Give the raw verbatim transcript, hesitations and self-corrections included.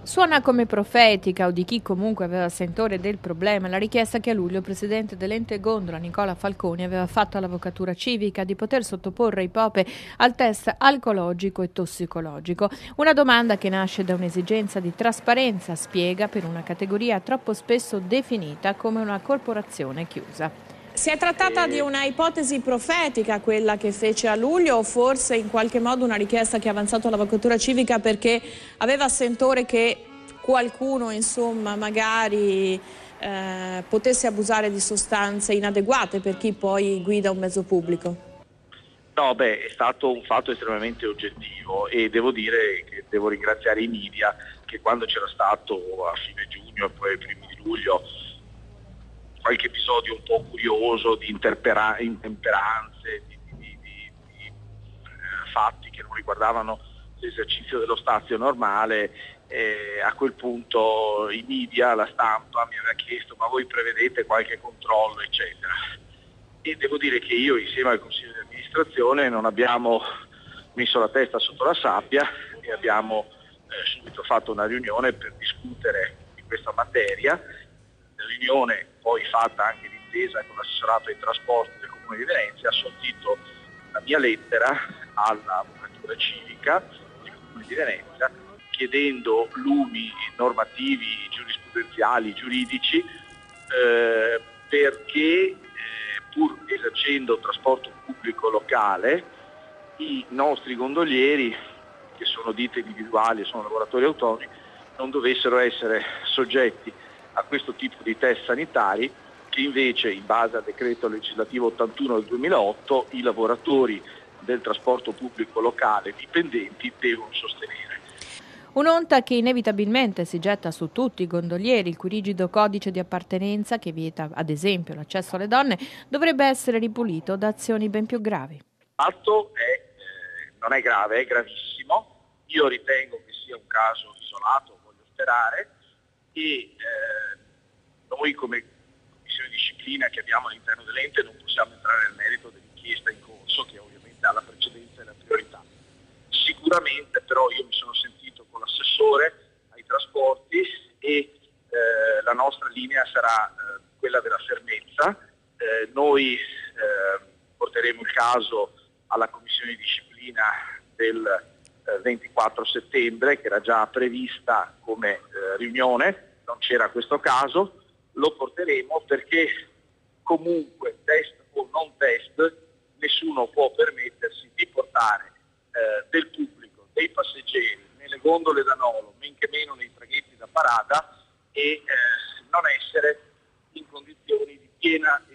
Suona come profetica o di chi comunque aveva sentore del problema la richiesta che a luglio il presidente dell'ente Gondola, Nicola Falconi, aveva fatto all'Avvocatura Civica di poter sottoporre i Pope al test alcologico e tossicologico. Una domanda che nasce da un'esigenza di trasparenza, spiega, per una categoria troppo spesso definita come una corporazione chiusa. Si è trattata di una ipotesi profetica quella che fece a luglio, o forse in qualche modo una richiesta che ha avanzato l'Avvocatura Civica perché aveva sentore che qualcuno, insomma, magari eh, potesse abusare di sostanze inadeguate per chi poi guida un mezzo pubblico? No, beh, è stato un fatto estremamente oggettivo e devo dire che devo ringraziare i media che quando c'era stato a fine giugno e poi ai primi di luglio qualche episodio un po' curioso di interpera- intemperanze, di, di, di, di, di eh, fatti che non riguardavano l'esercizio dello stazio normale, eh, a quel punto i media, la stampa mi aveva chiesto ma voi prevedete qualche controllo eccetera, e devo dire che io insieme al Consiglio di amministrazione non abbiamo messo la testa sotto la sabbia e abbiamo eh, subito fatto una riunione per discutere di questa materia. Riunione poi fatta anche d'intesa con l'assessorato ai trasporti del Comune di Venezia, ha sortito la mia lettera all'Avvocatura Civica del Comune di Venezia chiedendo lumi normativi, giurisprudenziali, giuridici eh, perché eh, pur esercendo trasporto pubblico locale i nostri gondolieri, che sono ditte individuali e sono lavoratori autonomi, non dovessero essere soggetti a questo tipo di test sanitari che invece, in base al decreto legislativo ottantuno del duemilaotto, i lavoratori del trasporto pubblico locale dipendenti devono sostenere. Un'onta che inevitabilmente si getta su tutti i gondolieri, il cui rigido codice di appartenenza, che vieta ad esempio l'accesso alle donne, dovrebbe essere ripulito da azioni ben più gravi. Il fatto è, eh, non è grave, è gravissimo. Io ritengo che sia un caso isolato, voglio sperare, e eh, noi come commissione di disciplina che abbiamo all'interno dell'ente non possiamo entrare nel merito dell'inchiesta in corso, che ovviamente ha la precedenza e la priorità. Sicuramente però io mi sono sentito con l'assessore ai trasporti e eh, la nostra linea sarà eh, quella della fermezza. Eh, noi eh, porteremo il caso alla commissione di disciplina del eh, ventiquattro settembre, che era già prevista come eh, riunione, non c'era questo caso, lo porteremo perché comunque test o non test nessuno può permettersi di portare eh, del pubblico, dei passeggeri nelle gondole da nolo, men che meno nei traghetti da parata, e eh, non essere in condizioni di piena